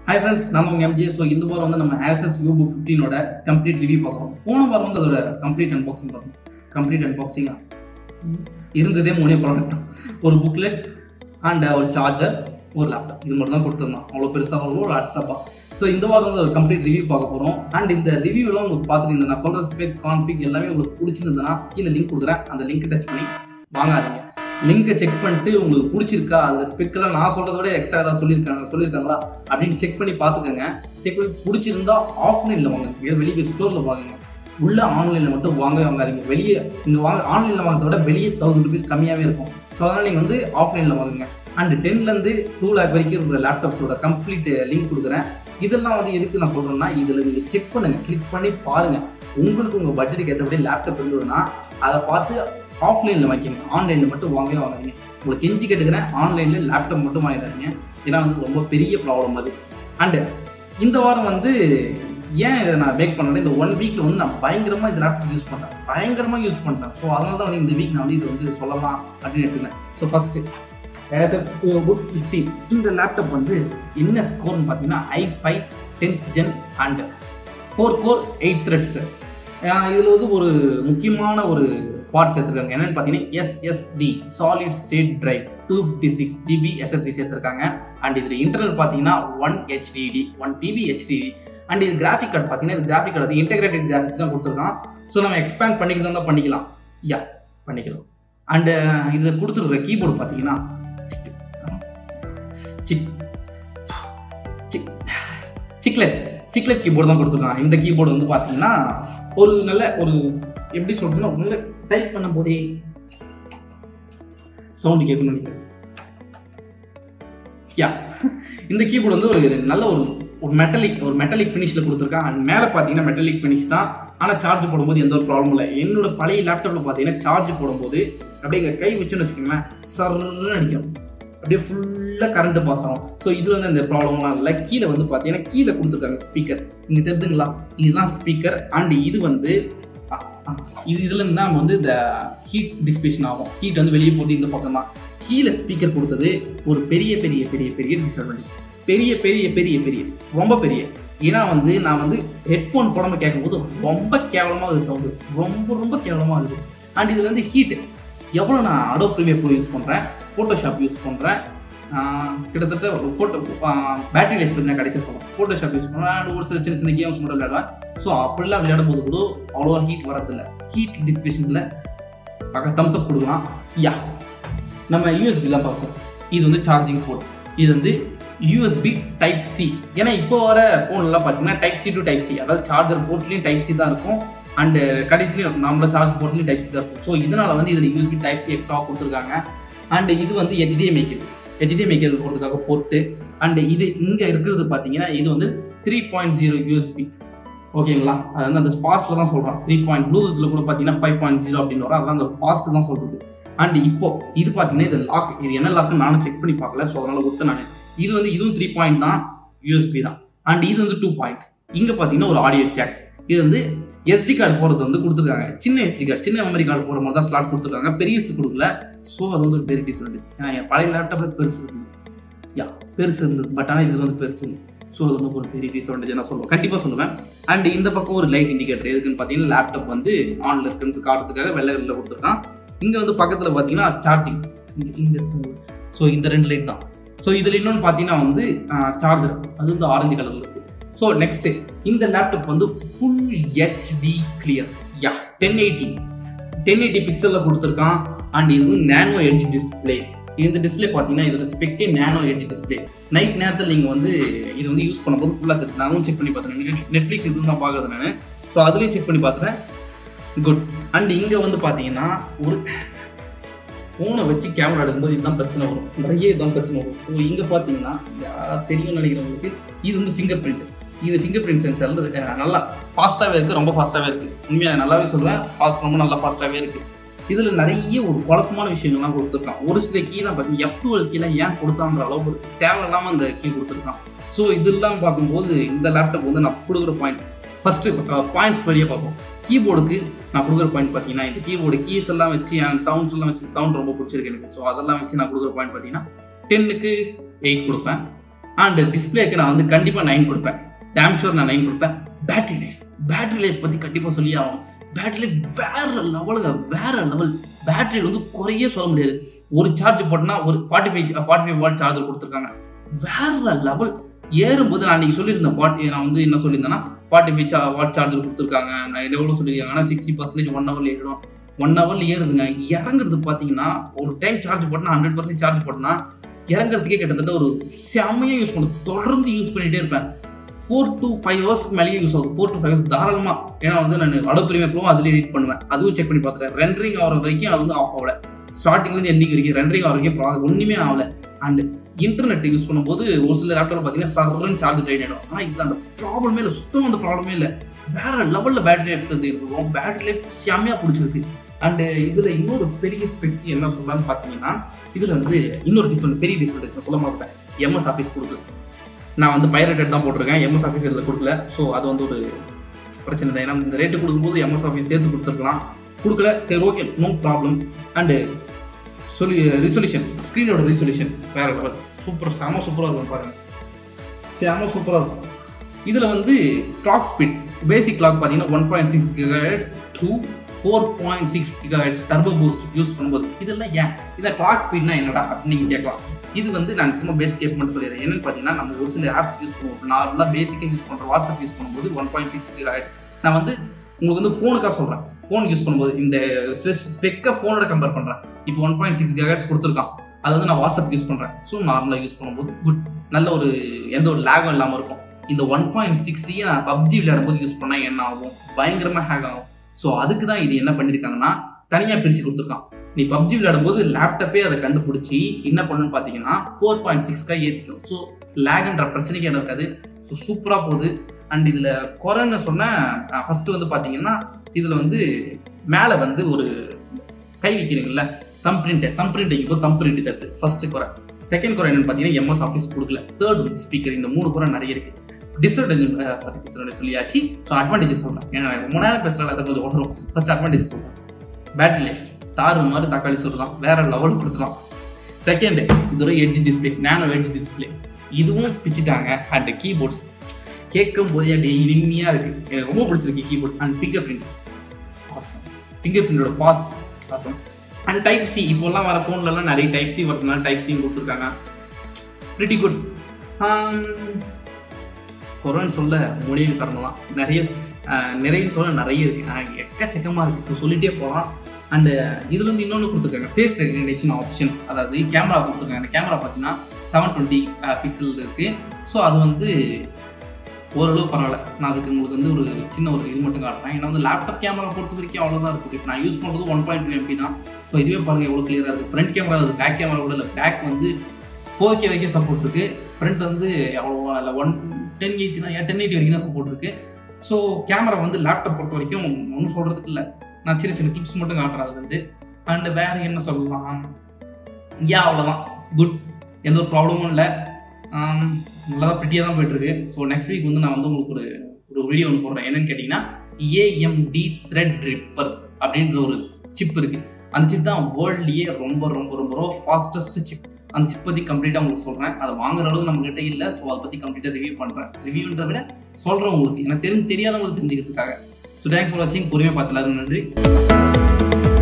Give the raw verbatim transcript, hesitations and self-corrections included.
Hi friends, நான் உங்க MJ. So இந்த வாரம் வந்து நம்ம Asus VivoBook fifteen ஓட கம்ப்ளீட் ரிவ்யூ பார்க்கலாம். போன வாரம் வந்து அதோட கம்ப்ளீட் அன்பாக்சிங் பார்க்கணும். கம்ப்ளீட் அன்பாக்சிங்கா இருந்ததே மூணே ப்ராடக்ட் தான். ஒரு புக்லெட் அண்ட் ஒரு சார்ஜர், ஒரு லேப்டாப், இது மட்டும் தான் கொடுத்துருந்தோம். அவ்வளோ பெருசாக ஒரு லேப்டாப்பா. ஸோ இந்த வாரம் வந்து ஒரு கம்ப்ளீட் ரிவ்யூ பார்க்க போகிறோம். அண்ட் இந்த ரிவ்யூலாம் உங்களுக்கு பார்த்துட்டு நான் சொல்கிற ஸ்பெக் கான்ஃபிக் எல்லாமே உங்களுக்கு பிடிச்சிருந்ததுன்னா கீழே லிங்க் கொடுக்குறேன். அந்த லிங்க் டச் பண்ணி வாங்காதீங்க. லிங்கை செக் பண்ணிட்டு உங்களுக்கு பிடிச்சிருக்கா, அதில் ஸ்பெக்கெல்லாம் நான் சொல்கிறத விட எக்ஸ்ட்ரா ஏதாவது சொல்லியிருக்காங்க சொல்லியிருக்காங்களா அப்படின்னு செக் பண்ணி பார்த்துக்கோங்க. செக் பண்ணி பிடிச்சிருந்தா ஆஃப்லைனில் வாங்க, வெளியே ஸ்டோரில் வாங்குங்க. உள்ள ஆன்லைனில் மட்டும் வாங்கவே வாங்காதீங்க. வெளியே இங்கே வாங்க ஆன்லைனில் வாங்குறத விட வெளியே தௌசண்ட் ருபீஸ் கம்மியாகவே இருக்கும். ஸோ அதனால் நீங்கள் வந்து ஆஃப்லைனில் வாங்குங்க. அண்ட் டென்லேருந்து டூ லேக் வரைக்கும் இருக்கிற லேப்டாப்ஸோட கம்ப்ளீட் லிங்க் கொடுக்குறேன். இதெல்லாம் வந்து எதுக்கு நான் சொல்கிறேன்னா, இதில் நீங்கள் செக் பண்ணுங்கள், கிளிக் பண்ணி பாருங்கள். உங்களுக்கு உங்கள் பட்ஜெட்டுக்கு ஏற்றபடி லேப்டாப் இருந்ததுன்னா அதை பார்த்து ஆஃப்லைனில் வாங்கிக்கோங்க. ஆன்லைனில் மட்டும் வாங்கவே வாங்காதீங்க. உங்களுக்கு கெஞ்சி கேட்டுக்கிறேன், ஆன்லைனில் லேப்டாப் மட்டும் வாங்கிடாதீங்க. ஏன்னா வந்து ரொம்ப பெரிய ப்ராப்ளம் அது. அண்டு இந்த வாரம் வந்து ஏன் இதை நான் பேக் பண்ணுறேன், இந்த ஒன் வீக்கில் வந்து நான் பயங்கரமாக இந்த லேப்டாப் யூஸ் பண்ணுறேன், பயங்கரமாக யூஸ் பண்ணுறேன். ஸோ அதனால தான் வந்து இந்த வீக் நான் வந்து இது வந்து சொல்லலாம் அப்படின்னு எடுத்துக்கிறேன். So first Asus VivoBook fifteen இந்த லேப்டாப் வந்து என்ன ஸ்கோர்னு பார்த்தீங்கன்னா I five tenth gen and four core eight threads. இதில் வந்து ஒரு முக்கியமான ஒரு பார்ட் சேர்த்துருக்காங்க. என்னென்னு பார்த்தீங்கன்னா SSD solid state drive two fifty six GB SSD சேர்த்துருக்காங்க. அண்ட் இதில் இன்டர்னல் பார்த்தீங்கன்னா one HDD one TB HDD. And இது கிராஃபிக் கார்டு பார்த்தீங்கன்னா இது கிராஃபிக் கார்டு இன்டெகிரேட்டட் கிராஃபிக்ஸ் தான் கொடுத்துருக்கான். ஸோ நம்ம எக்ஸ்பேண்ட் பண்ணிக்கலாம் தான் பண்ணிக்கலாம் யா பண்ணிக்கலாம். அண்டு இதில் கொடுத்துருக்குற கீபோர்டு பார்த்தீங்கன்னா chic chic chiclet chiclet keyboard தான் கொடுத்துருக்காங்க. இந்த கீபோர்டு வந்து பார்த்தீங்கன்னா ஒரு நல்ல ஒரு எப்படி சொல்றதுன்னா ஒரு நல்ல டைப் பண்ணும் போதே சவுண்டு கேட்கணும். யா இந்த கீபோர்டு வந்து ஒரு நல்ல ஒரு ஒரு மெட்டலிக் ஒரு மெட்டலிக் ஃபினிஷில் கொடுத்துருக்கான். அண்ட் மேலே பார்த்தீங்கன்னா மெட்டலிக் ஃபினிஷ் தான். ஆனால் சார்ஜ் போடும்போது எந்த ஒரு ப்ராப்ளம் இல்லை. என்னோட பழைய லேப்டாப்பில் பார்த்தீங்கன்னா சார்ஜ் போடும்போது அப்படியே எங்கள் கை வச்சுன்னு வச்சுக்கோங்களேன், சர்ன்னு அடிக்கும், அப்படியே ஃபுல்லாக கரண்ட் பாஸ் ஆகும். ஸோ இதில் வந்து இந்த ப்ராப்ளம்லாம் இல்லை. கீழே வந்து பார்த்தீங்கன்னா கீழே கொடுத்துருக்காங்க ஸ்பீக்கர். இங்கே தெரிஞ்சுங்களா, இதுதான் ஸ்பீக்கர். அண்ட் இது வந்து இது இதுலேருந்து தான் வந்து இந்த ஹீட் டிஸ்பேஷன் ஆகும். ஹீட் வந்து வெளியே போட்டு இந்த பக்கம் தான். கீழே ஸ்பீக்கர் கொடுத்தது ஒரு பெரிய பெரிய பெரிய பெரிய டிஸ்அட்வான்டேஜ், பெரிய பெரிய பெரிய பெரிய ரொம்ப பெரிய. ஏன்னா வந்து நான் வந்து ஹெட்ஃபோன் போடாமல் கேட்கும்போது ரொம்ப கேவலமாக இருக்குது சவுண்டு, ரொம்ப ரொம்ப கேவலமாக இருக்குது. அண்ட் இதில் வந்து ஹீட்டு எவ்வளோ நான் அடோப் ப்ரீமியர் ப்ரோ யூஸ் பண்ணுறேன், ஃபோட்டோஷாப் யூஸ் பண்ணுறேன், கிட்டத்தட்ட ஒரு ஃபோட்டோ பேட்டரி லைஃப் பற்றி நான் கடைசியாக சொல்லுவேன். ஃபோட்டோஷாப் யூஸ் பண்ணுவேன். அண்ட் ஒரு சில சின்ன சின்ன கேம்ஸ் மட்டும் விளையாடுவேன். ஸோ அப்படிலாம் விளையாடும் போது கூட அவ்வளோவா ஹீட் வரதில்லை. ஹீட் டிஸ்பிளேஷனில் பக்க தம்ஸ் அப் கொடுக்கலாம். யா நம்ம யூஎஸ்பிலாம் பார்ப்போம். இது வந்து சார்ஜிங் போர்ட், இது வந்து யூஎஸ்பி டைப் சி. ஏன்னா இப்போ வர ஃபோன்லாம் பார்த்தீங்கன்னா type C to type C, அதாவது சார்ஜர் போர்ட்லேயும் டைப் சி தான் இருக்கும். அண்டு கடைசிலையும் நம்மளோட சார்ஜ் போர்ட்லேயும் டைப் சி தான் இருக்கும். ஸோ இதனால் வந்து இதில் யூஎஸ்பி டைப் சி எக்ஸ்ட்ராவாக கொடுத்துருக்காங்க. அண்டு இது வந்து ஹெச்டிஎம்ஐ கேபிள் ஹெச்டிஎம்ஐ கேபிள் போகிறதுக்காக போட்டு. அண்டு இது இங்கே இருக்கிறது பார்த்தீங்கன்னா இது வந்து த்ரீ பாயிண்ட் ஜீரோ யூஎஸ்பி. ஓகேங்களா, அது வந்து அந்த ஃபாஸ்ட்டில் தான் சொல்கிறோம். த்ரீ பாயிண்ட் ப்ளூடூத்தில் கூட பார்த்தீங்கன்னா ஃபைவ் பாயிண்ட் ஜீரோ அப்படின்னு வரும். அதெல்லாம் அந்த ஃபாஸ்ட்டு தான் சொல்கிறது. அண்ட் இப்போ இது பார்த்தீங்கன்னா இது லாக், இது என்ன லாக்னு நானும் செக் பண்ணி பார்க்கல. ஸோ அதனால் விட்டு நான் இது வந்து இதுவும் த்ரீ பாயிண்ட் தான், யூஎஸ்பி தான். அண்ட் இது வந்து டூ பாயிண்ட். இங்கே பார்த்தீங்கன்னா ஒரு ஆடியோ ஜாக். இது வந்து எஸ்டி கார்டு போகிறது வந்து கொடுத்துருக்காங்க. சின்ன எஸ்டி கார்டு சின்ன மெமரி கார்டு போகிற மாதிரி தான் ஸ்லாட் கொடுத்துருக்காங்க, பெருசு கொடுக்கல. ஸோ அது வந்து ஒரு பெரிய டிஃப்ரெண்ட். ஏன்னா என் பழைய லேப்டாப்பில் பெருசு இருந்தது, யா பெருசு இருந்தது. பட் ஆனால் இது வந்து பெருசு. ஸோ அது வந்து ஒரு பெரிய டிஸ்அட்வான்டேஜ் நான் சொல்லுவேன், கண்டிப்பாக சொல்லுவேன். அண்ட் இந்த பக்கம் ஒரு லைட் இண்டிகேட்டர் எதுக்குன்னு பார்த்தீங்கன்னா லேப்டாப் வந்து ஆனில் இருக்குன்னு காட்டுறதுக்காக வெள்ளை கலரில் கொடுத்துருக்கான். இங்கே வந்து பக்கத்தில் பார்த்தீங்கன்னா சார்ஜிங் இங்கே இருக்கும். ஸோ இந்த ரெண்டு லைட் தான். ஸோ இதில் இன்னொன்று பார்த்தீங்கன்னா வந்து சார்ஜர், அது வந்து ஆரஞ்சு கலரில் இருக்குது. ஸோ நெக்ஸ்ட்டு இந்த லேப்டாப் வந்து full HD clear, yeah ten eighty ten eighty பிக்சலில் கொடுத்துருக்கான். அண்ட் இது வந்து நேனோ எட்ஜ் டிஸ்பிளே. இந்த டிஸ்பிளே பார்த்தீங்கன்னா இதோட ஸ்பெக்கே நேனோ எட்ஜ் டிஸ்பிளே. நைட் நேரத்தில் நீங்கள் வந்து இது வந்து யூஸ் பண்ணும்போது ஃபுல்லாக தெரியும். நானும் செக் பண்ணி பார்த்துறேன், நெட்ஃப்ளிக்ஸ் இதுவும் தான் பார்க்குறது நான். ஸோ அதுலேயும் செக் பண்ணி பார்த்துறேன், குட். அண்ட் இங்கே வந்து பார்த்தீங்கன்னா ஒரு ஃபோனை வச்சு கேமரா எடுக்கும்போது இதுதான் பிரச்சனை வரும், நிறைய இதுதான் பிரச்சனை வரும். ஸோ இங்கே பார்த்தீங்கன்னா தெரியும்னு நினைக்கிறவங்களுக்கு இது வந்து ஃபிங்கர் பிரிண்ட். இது ஃபிங்கர் பிரிண்ட் சென்சார் நல்லா ஃபாஸ்ட்டாகவே இருக்குது, ரொம்ப ஃபாஸ்ட்டாகவே இருக்குது. உண்மையாக நல்லாவே சொல்லுவேன், ஃபாஸ்ட் ரொம்ப நல்லா ஃபாஸ்ட்டாகவே இருக்குது. இதில் நிறைய ஒரு குழப்பமான விஷயங்கள்லாம் கொடுத்துருக்கான். ஒரு சில கீழே பார்த்தீங்கன்னா எஃப் டுவெல் கீழே ஏன் கொடுத்தாங்கிற அளவுக்கு தேவையில்லாமல் அந்த கீ கொடுத்துருக்கான். ஸோ இதெல்லாம் பார்க்கும்போது இந்த லேப்டாப் வந்து நான் கொடுக்குற பாயிண்ட் ஃபஸ்ட்டு பாயிண்ட்ஸ் வழியாக பார்ப்போம். கீபோர்டுக்கு நான் கொடுக்குற பாயிண்ட் பார்த்தீங்கன்னா இந்த கீபோர்டு கீஸ் எல்லாம் வச்சு அண்ட் சவுண்ட்ஸ் எல்லாம் வச்சு சவுண்ட் ரொம்ப பிடிச்சிருக்கு எனக்கு. ஸோ அதெல்லாம் வச்சு நான் கொடுக்குற பாயிண்ட் பார்த்தீங்கன்னா டென்னுக்கு எயிட் கொடுப்பேன். அண்ட் டிஸ்பிளேக்கு நான் வந்து கண்டிப்பாக நைன் கொடுப்பேன், டேம் ஷூர் நான் நைன் கொடுப்பேன். பேட்டரி லைஃப் பேட்டரி லைஃப் பற்றி கண்டிப்பாக சொல்லி ஆகும். பேட்டரி லைஃப் வேற லெவலுங்க, வேற லெவல். பேட்டரி வந்து குறையே சொல்ல முடியாது. ஒரு சார்ஜ் போட்டோன்னா ஒரு forty five forty five watt charger கொடுத்துருக்காங்க, வேற லெவல். ஏறும்போது நான் அன்றைக்கி சொல்லியிருந்தேன் ஃபார்ட்டி நான் வந்து என்ன சொல்லியிருந்தேன்னா ஃபார்ட்டி ஃபைவ் வாட் சார்ஜர் கொடுத்துருக்காங்க. நான் எவ்வளோ சொல்லியிருக்காங்க ஆனால் சிக்ஸ்டி பர்சன்டேஜ் ஒன் ஹவரில் ஏறிடும். ஒன் ஹவரில் ஏறுதுங்க. இறங்குறது பார்த்தீங்கன்னா ஒரு டைம் சார்ஜ் போட்டோன்னா ஹண்ட்ரட் பர்சன்டேஜ் சார்ஜ் போட்டோன்னா இறங்குறதுக்கே கிட்டத்தட்ட ஒரு செம்மையாக யூஸ் பண்ணும். தொடர்ந்து யூஸ் பண்ணிகிட்டே இருப்பேன். ஃபோர் டு ஃபைவ் ஹவர்ஸ்க்கு மேலேயே யூஸ் ஆகுது. ஃபோர் டு ஃபைவ் ஹவர்ஸ் தாராளமாக. ஏன்னா வந்து நான் அடோப் ப்ரீமியர் ப்ரோ அதில் எடிட் பண்ணுவேன், அதுவும் செக் பண்ணி பார்த்துட்டேன். ரெண்டரிங் ஆகிற வரைக்கும் அது வந்து ஆஃப் ஆகல. ஸ்டார்டிங்லேருந்து எண்டிங் வரைக்கும் ரெண்டரிங் ஆகிற வரைக்கும் ஒன்றுமே ஆகலை. அண்ட் இன்டர்நெட் யூஸ் பண்ணும்போது ஒரு சில லேப்டாப் பார்த்தீங்கன்னா சர்ன்னு சார்ஜ் ட்ரைன் ஆகிடும். ஆனால் இதில் அந்த ப்ராப்ளமே இல்லை, சுத்தமாக அந்த ப்ராப்ளமே இல்லை. வேற லெவலில் பேட்டரி லைஃப் தந்து இருக்கும். பேட்டரி லைஃப் செம்மையாக பிடிச்சிருக்கு. அண்டு இதில் இன்னொரு பெரிய ஸ்பெக்ட் என்ன சொல்லலாம்னு பார்த்தீங்கன்னா, இதில் வந்து இன்னொரு டிஸ்பிளே பெரிய டிஸ்பிளே சொல்ல மாட்டேன், எம்எஸ் ஆஃபீஸ் கொடுக்குது. நான் வந்து பைரேட்டட் தான் போட்டிருக்கேன், எம்எஸ் ஆஃபீஸ் இதில் கொடுக்கல. ஸோ அது வந்து ஒரு பிரச்சனை தான். ஏன்னா இந்த ரேட்டு கொடுக்கும்போது எம்எஸ் ஆஃபீஸ் சேர்த்து கொடுத்துருக்கலாம், கொடுக்கல. சரி, ஓகே, நோ ப்ராப்ளம். அண்டு சொல்லி ரிசொல்யூஷன், ஸ்க்ரீனோட ரிசொல்யூஷன் வேற லெவல், சூப்பர், செம சூப்பராக இருக்கும் பாருங்கள், செம சூப்பராக இருக்கும். இதில் வந்து கிளாக் ஸ்பீட், பேசிக் கிளாக் பார்த்தீங்கன்னா one point six gigahertz two four point six gigahertz turbo boost use பண்ணும்போது இதெல்லாம் ஏன் இதை கிளாக் ஸ்பீட்னா என்னடா அப்படின்னு நீங்கள் கேட்கலாம். இது வந்து நான் சும்மா பேசிக் கேப் மட்டும் சொல்லிடுறேன். என்னன்னு பார்த்தீங்கன்னா, நம்ம ஒரு சில ஆப்ஸ் யூஸ் பண்ணுவோம், நார்மலாக பேசிக்காக யூஸ் பண்ணுறோம். வாட்ஸ்அப் யூஸ் பண்ணும்போது ஒன் பாயிண்ட் சிக்ஸ் கிகாஹெர்ட்ஸ். நான் வந்து உங்களுக்கு வந்து ஃபோனுக்காக சொல்கிறேன், ஃபோன் யூஸ் பண்ணும்போது இந்த ஸ்பெக்கை ஃபோனோட கம்பேர் பண்ணுறேன். இப்போ ஒன் பாயிண்ட் சிக்ஸ் கிகாஹெர்ட்ஸ் கொடுத்துருக்கான், அதை வந்து நான் வாட்ஸ்அப் யூஸ் பண்ணுறேன். ஸோ நார்மலாக யூஸ் பண்ணும்போது குட், நல்ல ஒரு எந்த ஒரு லேகும் இல்லாமல் இருக்கும். இந்த ஒன் பாயிண்ட் சிக்ஸையும் நான் பப்ஜி விளையாடும் போது யூஸ் பண்ணால் என்ன ஆகும், பயங்கரமாக ஹேக் ஆகும். ஸோ அதுக்கு தான் இது என்ன பண்ணியிருக்காங்கன்னா, தனியாக பிரித்து கொடுத்துருக்கான். நீ பப்ஜி விளையாடும் போது லேப்டாப்பே அதை கண்டுபிடிச்சி என்ன பண்ணுன்னு பார்த்தீங்கன்னா ஃபோர் பாயிண்ட் சிக்ஸ்க்காக ஏற்றிக்கும். ஸோ லேக்ன்ற பிரச்சனைக்கு இடம் இருக்காது. ஸோ சூப்பராக போகுது. அண்ட் இதில் குறைன்னு சொன்னால், ஃபஸ்ட்டு வந்து பார்த்தீங்கன்னா இதில் வந்து மேலே வந்து ஒரு கை வைக்கிறீங்கல்ல, தம் பிரிண்ட் தம் பிரிண்ட் வைக்கும் தம் பிரிண்ட் கற்று ஃபஸ்ட்டு குறை. செகண்ட் குறை என்னென்னு பார்த்தீங்கன்னா, எம்எஸ் ஆஃபீஸ் கொடுக்கல. தேர்ட் வந்து ஸ்பீக்கர். இந்த மூணு குறை நிறைய இருக்குது. டிஸ்அட்வான்டேஜ் சாரி டிஸ்அட்வான்டேஜ் சொல்லியாச்சு. ஸோ அட்வான்டேஜஸ் சொல்கிறேன், ஏன்னா ரொம்ப நேரம் பேசுகிறாங்க, அதை கொஞ்சம் ஓடுறோம். ஃபஸ்ட் அட்வான்டேஜ் சொல்கிறேன். பேட்டரி லைஃப் தாறு மாதிரி தக்காளி சொல்லலாம், வேற லெவல் கொடுத்துலாம். செகண்ட், இதோட edge display, nano edge display, இதுவும் பிச்சுட்டாங்க. அண்ட் கீபோர்ட்ஸ் கேட்கும் போதே அப்படியே இனிமையாக இருக்குது, எனக்கு ரொம்ப பிடிச்சிருக்கு keyboard. And finger print awesome, finger பிரிண்டோட fast awesome. And type C, இப்போல்லாம் வர ஃபோன்லலாம் நிறைய டைப் சி வரதுனால டைப் சியும் கொடுத்துருக்காங்க, ப்ரிட்டி குட். கொரோனா சொல்ல முடிவு காரணம்லாம் நிறைய நிறைய சொல்ல நிறைய இருக்குது, எக்கச்சக்கமாக இருக்குது. ஸோ சொல்லிகிட்டே போகலாம். அண்டு இதில் வந்து இன்னொன்று கொடுத்துருக்காங்க, ஃபேஸ் ரெகக்னிஷன் ஆப்ஷன். அதாவது கேமரா கொடுத்துருக்காங்க. அந்த கேமரா பார்த்தீங்கன்னா செவன் டுவெண்ட்டி பிக்சல் இருக்குது. ஸோ அது வந்து ஓரளவு பரவாயில்ல. நான் அதுக்கு உங்களுக்கு வந்து ஒரு சின்ன ஒரு இது மட்டும் காட்டுறேன். ஏன்னா வந்து லேப்டாப் கேமரா பொறுத்த வரைக்கும் அவ்வளோதான் இருக்குது. இப்போ நான் யூஸ் பண்ணுறது ஒன் பாயிண்ட் டூ எம்பி தான். ஸோ இதுவே பாருங்கள் எவ்வளோ கிளியராக இருக்குது. ஃப்ரண்ட் கேமரா அது பேக் கேமரா கூட இல்லை, பேக் வந்து ஃபோர் கே வரைக்கும் சப்போர்ட் இருக்குது. ஃப்ரண்ட் வந்து அவ்வளோ இல்லை, ஒன் டென் எயிட்டி தான், டென் எயிட்டி வரைக்கும் தான் சப்போர்ட் இருக்குது. ஸோ கேமரா வந்து லேப்டாப் பொறுத்த வரைக்கும் ஒன்றும் சொல்கிறதுக்கு இல்லை. நான் சின்ன சின்ன டிப்ஸ் மட்டும் காட்டுறேன் அது வந்து. அண்டு வேறு என்ன சொல்லலாம், யா அவ்வளோதான், குட், எந்த ஒரு ப்ராப்ளமும் இல்லை, நல்லா தான் ப்ரிட்டியாக தான் போய்ட்டுருக்கு. ஸோ நெக்ஸ்ட் வீக் வந்து நான் வந்து உங்களுக்கு ஒரு ஒரு வீடியோ ஒன்று போடுறேன். என்னென்னு கேட்டிங்கன்னா, ஏஎம்டி த்ரெட் ரிப்பர் அப்படின்ற ஒரு சிப் இருக்குது. அந்த சிப் தான் வேர்ல்ட்லேயே ரொம்ப ரொம்ப ரொம்ப ரொம்ப ஃபாஸ்டஸ்ட் சிப். அந்த சிப் பற்றி கம்ப்ளீட்டாக உங்களுக்கு சொல்கிறேன். அதை வாங்குற அளவுக்கு நம்மகிட்ட இல்லை. ஸோ அதை பற்றி கம்ப்ளீட்டாக ரிவ்யூ பண்ணுறேன். ரிவ்யூன்றதை விட சொல்கிறேன் உங்களுக்கு, எனக்கு தெரிஞ்சு தெரியாதவங்களுக்கு தெரிஞ்சுக்கிறதுக்காக. ஸோ தேங்க்ஸ் ஃபார் வாட்சிங். பொறுமையாக பார்த்து எல்லாரும் நன்றி.